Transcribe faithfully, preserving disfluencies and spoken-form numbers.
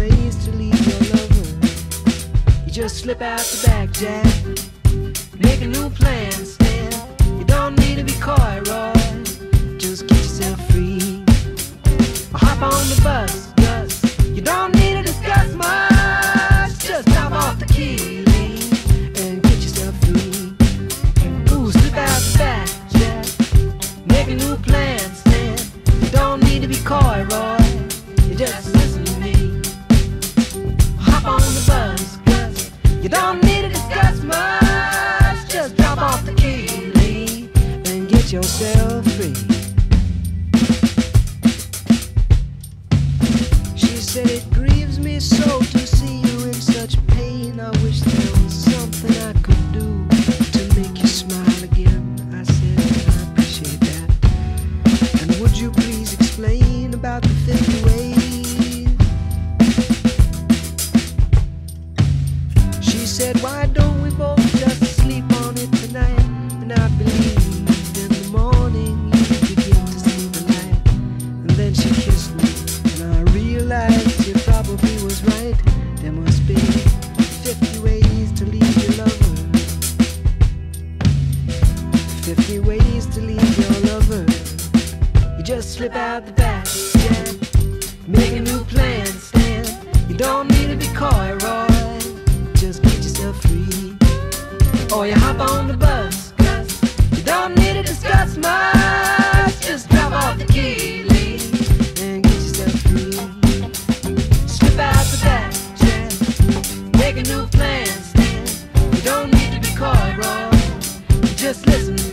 ways to leave your lover. You just slip out the back, Jack. Make a new plan, Stan. You don't need to be coy, Roy. Just get yourself free. Or hop on the bus, Gus. You don't need to discuss much. Just drop off the key, Lee, and get yourself free. Ooh, slip out the back, Jack. Make a new plan, Stan. You don't need to be coy, Roy. You just listen to me. Hop on the bus, Gus. You don't need to discuss much. Just drop off the key, Lee, and get yourself free. She said, it grieves me so to see you in such pain. I wish there was something I could do to make you smile again. I said, I appreciate that. And would you please explain about the fifty ways? She said, why don't we both just sleep on it tonight? And I believe in the morning you begin to see the light. And then she kissed me, and I realized you probably was right. There must be fifty ways to leave your lover. Fifty ways to leave your lover. You just slip out the back, Jack. Make a new plan, Stan. You don't need to be coy, Roy. Just get yourself free. Or you hop on the bus, Gus. You don't need to discuss much. Just drop off the key, Lee, and get yourself free. Slip out the back, Jack. Make a new plan, Stan. You don't need to be coy, Roy. You just listen